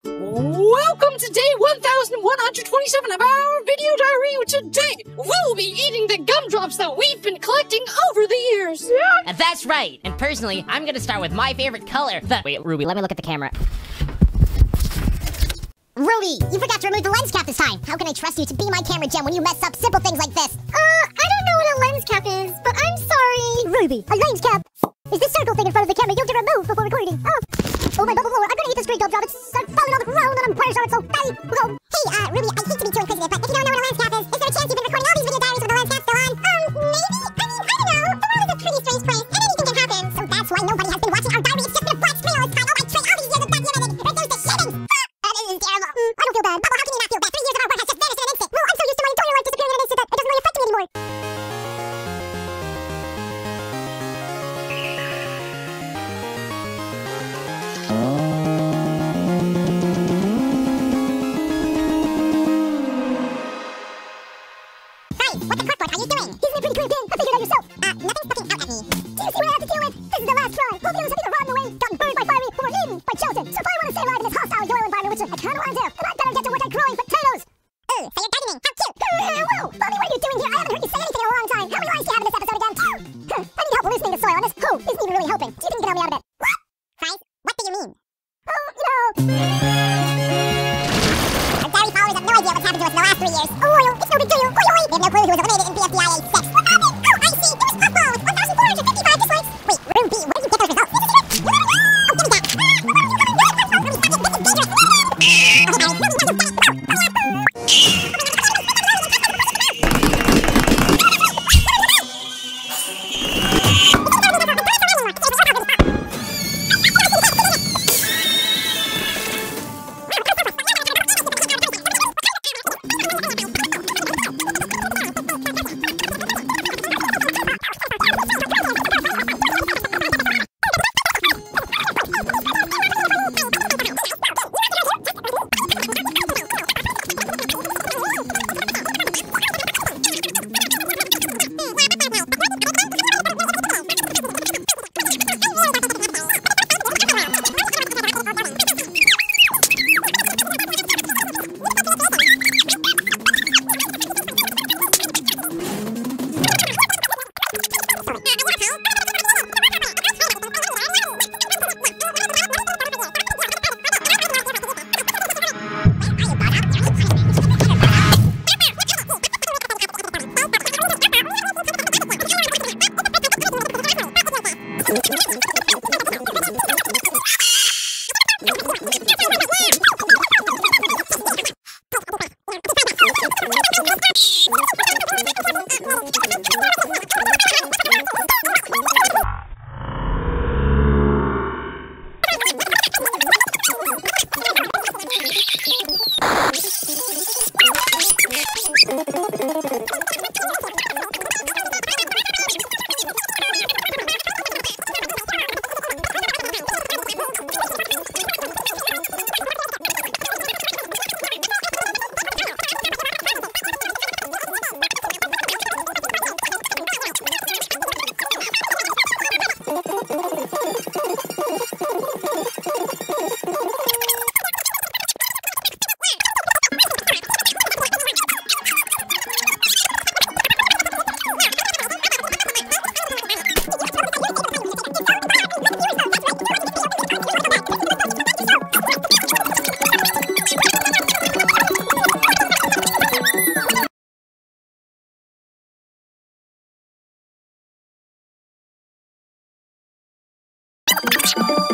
Welcome to day 1127 of our video diary. Today, we'll be eating the gumdrops that we've been collecting over the years. Yeah. That's right. And personally, I'm gonna start with my favorite color. Wait, Ruby, let me look at the camera. Ruby, you forgot to remove the lens cap this time. How can I trust you to be my camera gem when you mess up simple things like this? I don't know what a lens cap is, but I'm sorry. Ruby, a lens cap is this circle thing in front of the camera you have to remove before recording. Oh, my bubble blower. I'm gonna eat this green gumdrop. It's falling on the ground and I'm pretty sure it's so fatty. Hey, Ruby, I hate to be too inquisitive, but if you don't know what a lens cap is there a chance you've been recording all these video diaries with the lens cap still on? Maybe? I don't know. The world is a pretty strange place, and anything can happen. So that's why nobody has been watching our diary. It's just been a black screen all this time. Oh, I tried all these years of documenting. Reduce the shedding. This is terrible. I don't feel bad. Bubble, how can you not feel bad? 3 years of our work has just vanished in an instant. Well, I'm so used to my entire life disappearing in an instant that it doesn't really affect me anymore. What the cardboard are you doing? Isn't it pretty clear, Ben? I figured out yourself. Nothing's looking out at me. Do you see what I have to deal with? This is the last try. Both heroes have either rotten away, gotten burned by fiery, or were eaten by chosen. So if I want to stay alive in this hostile Doyle environment, which I kind of want to do, then I better get to work on growing potatoes. Ooh, so you're gardening. How cute. Whoa, Bobby, what are you doing here? I haven't heard you say anything in a long time. How many lines do you have in this episode again? I need help loosening the soil, and this who isn't even really helping. Do you think you can help me out a bit? What? Fries? What do you mean? Oh, you know... Our dairy followers have no idea what's happened to us in the last 3 years. Oh, oil, it's no big deal. Oi, oi. They have no clue who was eliminated in BFDIA 6. What happened? Oh, I see. It was Puffball with 1,455 dislikes. Wait, Ruby, where did you get those results? Oh, give me that. Ruby, stop it. This is dangerous. Oh,